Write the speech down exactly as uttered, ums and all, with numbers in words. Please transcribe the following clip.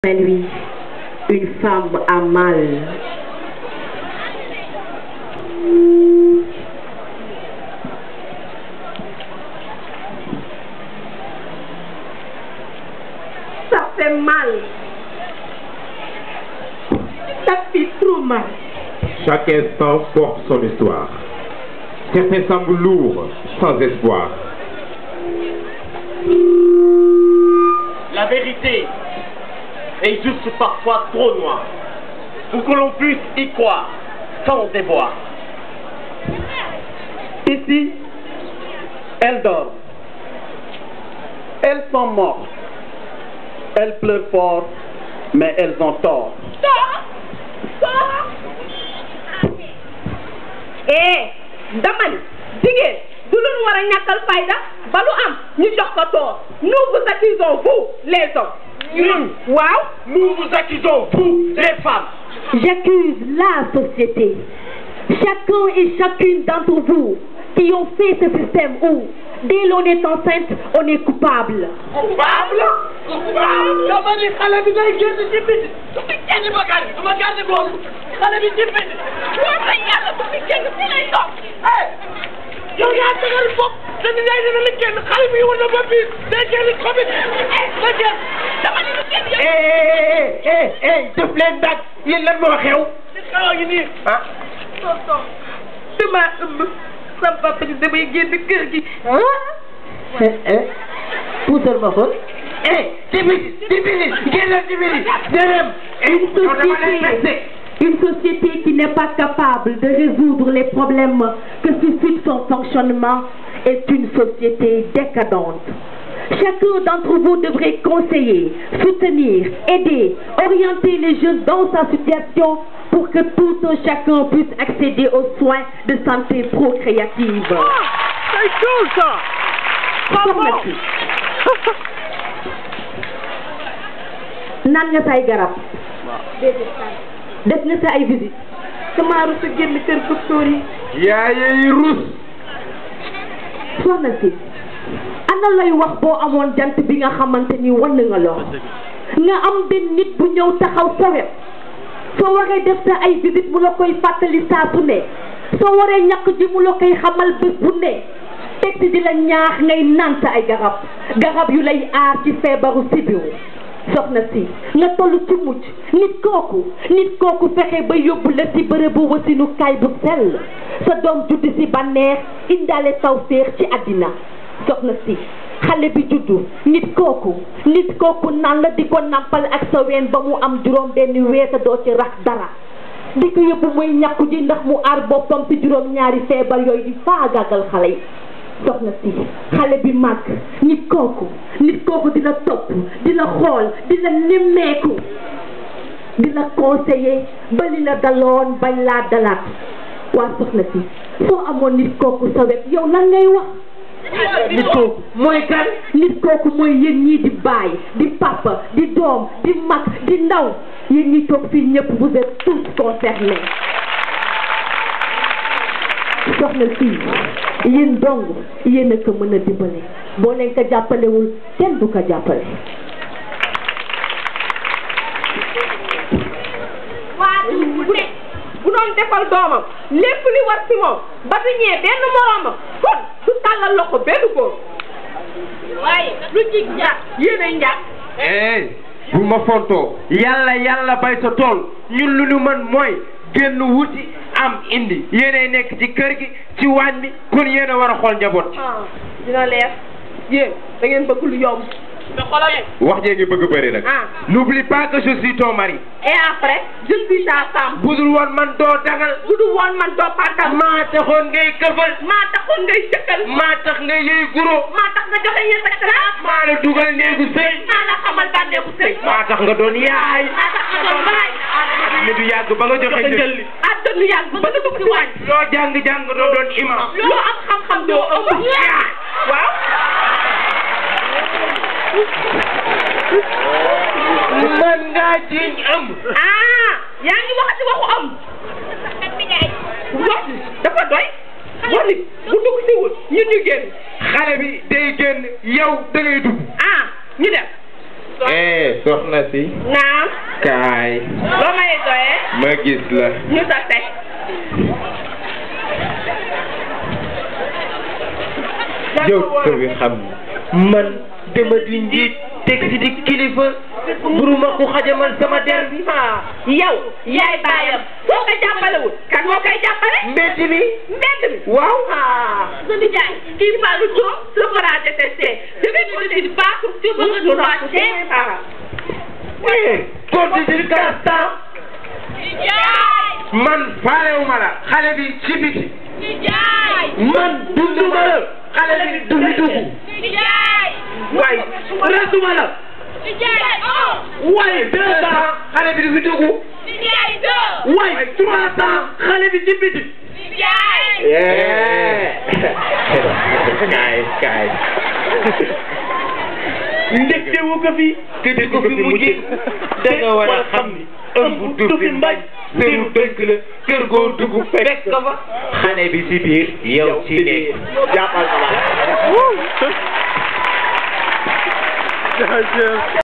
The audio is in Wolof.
Lui, une femme a mal. Ça fait mal. Ça fait trop mal. Chaque instant porte son histoire. Certains semblent lourds, sans espoir. La vérité est juste parfois trop noire pour que l'on puisse y croire sans déboire. Ici, elles dorment. Elles sont mortes. Elles pleurent fort, mais elles ont tort. Eh, dama ni jigéen du lu ñu war a ñàkkal fayda ba lu am ñu jox ko tort. Nous vous accusons vous les hommes. Nous, waaw. nous vous accusons vous les femmes. J'accuse la société, chacun et chacune d'entre vous qui ont fait ce système où, dès l'on est enceinte, on est coupable. Coupable? Coupable? Dama ni xale bi day génn ci biti. Du fi kenn ba gàddi, du ma gàddi boobu. Xale bi ci biti. Waaw kay yàlla du fi kenn fi lay toog. Eh! Yow yaa dëgër bopp. Te ni yaay dina la génn xale bi war na ba biir. Day génn xobi. Day génn. Dama ni du génn yow. Eh eh eh eh def leen dag. Yéen lan moo xew? Li xew ngi nii. Ah. tonton dama ëmb sama papa ni damay génn kër gi. Hein? Hein? Puusal ma ko. Eh, Tibili, Tibili, génn Tibili. Dërëm. Une société, une société qui n'est pas capable de résoudre les problèmes que suscite son fonctionnement est une société décadente. Chacun d'entre vous devrait conseiller, soutenir, aider, orienter les jeunes dans sa situation pour que tout un chacun puisse accéder aux soins de santé procréative. C'est tout ça. Soxna si naan nga say garab def nga sa ay visite sama rus a génn kër docteur yi. yaayey rus. soxna si ana lay wax boo amoon jant bi nga xamante ni wan nga lor nga am benn nit bu ñëw taxaw sa wet soo waree def sa ay visite mu la koy fàttali saa su ne soo waree ñàkk ji mu la koy xamal bés bu ne teg ci di la ñaax ngay naan sa ay garab garab yu lay aar ci feebaru sibiru soxna si nga toll ci mucc nit kooku nit kooku fexe ba yóbbu la ci bërëbu wasinukaay bu sell sa doom judd ci bànneex indaale tawféex ci àddina soxna si xale bi juddu nit kooku nit kooku naan la di ko nampal ak sa ween ba mu am juróom benn weesa doo ci rax dara di ko yóbbu muy ñàkku ji ndax mu aar boppam ci juróom ñaari feebar yooyu di faagaagal xale yi soxna si xale bi màgg nit kooku nit kooku di la topp di la xool di la nemmeeku di la conseiller ba li la daloon bañ laa dalaat waa soxna si soo amoon nit kooku sa wet yow lan ngay wax nit kooku mooy kan nit kooku mooy yéen ñii di baay di papa di doom di mag di ndaw yéen ñi toog fii ñëpp vous êtes tous concernés soxna si yéen dong yéen a ko mën a dimbale boo leen ko jàppalewul kenn du ko jàppale. waa bu dee bu doon defal doomam lépp li war ci moom ba du ñee benn moroomam kon du tàllal loxo benn góor waaye lu jig njaag yéenay njaag. eh bu ma fontoo. yàlla yàlla bay sa tool ñun lu ñu mën mooy génn wuti am indi yéenay nekk ci kër gi ci waañ bi kon yéen a war a xool njaboot. ah dina leer yéen da ngeen bëgg lu yomb. mais xoolal wax jee ngi bëgg bëri nag. ah n'oublie pas que je suis ton mari. et après je suis ta femme. budul woon man doo dangal. budul woon man doo pàttal. maa taxoon ngay këfal. maa taxoon ngay jëkkal. maa tax nga yëy guro. maa tax nga joxe yéen sa classe. maa la dugal néegu sëy. maa la xamal bànneexu sëy. maa tax nga doon yaay. maa tax nga doon baay. ni du yàgg ba nga joxe njël li. àdduna du yàgg ba nga dugg ci waañ. loo jàng jàng doo doon imam. loo am xam-xam doo ëmb. waaw. mën ngaa jiñ ëmb. ah yaa ngi waxati waxu am. wax dafa doy. wax ni bu dugg si wul ñun ñu génn. xale bi day génn yow da ngay dugg. ah ñu dem. doon. eh soxna si. naam. kaay. loo may doyee. ma gis la. ñu sa teg. yow tawi xam man dama di njiit teg si di kilifa buruma ku xajamal sama der bi. ah yow yaay baayam soo ko jàppalewul kan moo koy jàppale. mbedd mi mbedd mi. waaw. ah sa nijaay kii Fallou Diop sera détesté je vais continuer de battre sur le droit des parents. eh continue Gaston. nijaay. man faalewuma la xale bi ci biti. nijaay. man dunduma la xale bi du fi dugg. nijaay. waaye resuma la. nijaay oh. waaye deux ans xale bi du fi dugg. nijaay deux. waaye trois ans xale bi ci biti. nijaay. kaay kaay. ndekte wu ko fi. te di ko fi mujjee. da nga war a xam ni ëmb du fi mbañ. seenu dënk la kër goo dugg fekk ko fa. xale bi ci biir yow ci nekk. jàppal ma